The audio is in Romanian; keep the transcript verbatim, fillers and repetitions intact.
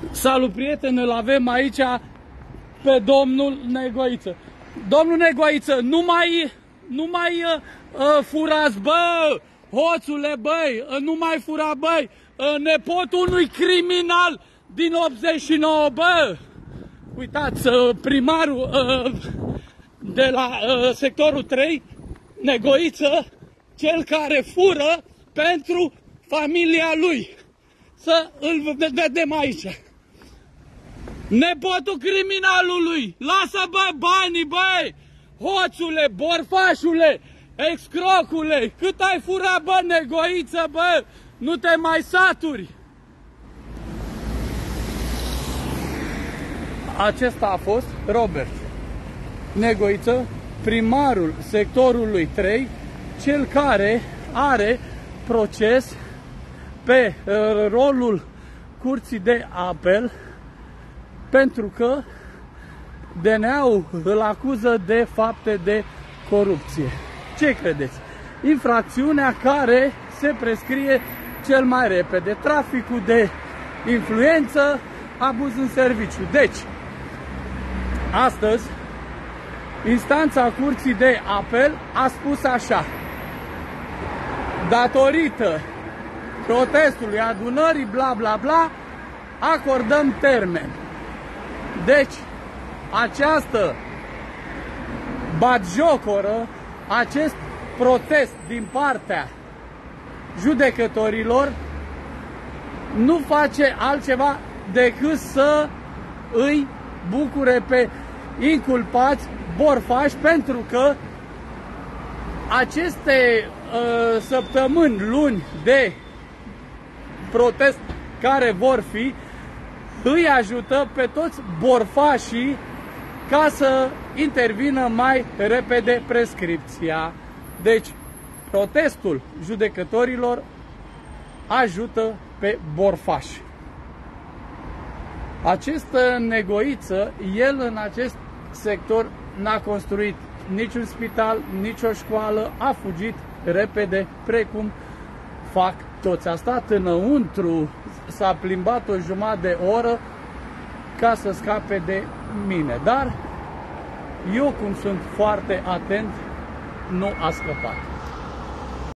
Salut, prieteni, îl avem aici pe domnul Negoiță. Domnul Negoiță, nu mai, nu mai uh, uh, furați, bă, hoțule, băi, uh, nu mai fura, băi, uh, nepotul unui criminal din optzeci și nouă, bă. Uitați, uh, primarul uh, de la uh, sectorul trei, Negoiță, cel care fură pentru familia lui. Să îl vedem aici. Nepotul criminalului, lasă, bă, banii, băi, hoțule, borfașule, excrocule, cât ai furat, bă, Negoiță, bă, nu te mai saturi. Acesta a fost Robert Negoiță, primarul sectorului trei, cel care are proces pe uh, rolul Curții de Apel, pentru că D N A-ul îl acuză de fapte de corupție. Ce credeți? Infracțiunea care se prescrie cel mai repede, traficul de influență, abuz în serviciu. Deci, astăzi, instanța Curții de Apel a spus așa: datorită protestului, adunării, bla bla bla, acordăm termen. Deci, această batjocoră, acest protest din partea judecătorilor nu face altceva decât să îi bucure pe inculpați borfași, pentru că aceste uh, săptămâni, luni de protest care vor fi, îi ajută pe toți borfașii ca să intervină mai repede prescripția. Deci, protestul judecătorilor ajută pe borfași. Acest Negoiță, el în acest sector n-a construit niciun spital, nicio școală, a fugit repede, precum fac toți. A stat înăuntru, s-a plimbat o jumătate de oră ca să scape de mine. Dar eu, cum sunt foarte atent, nu a scăpat.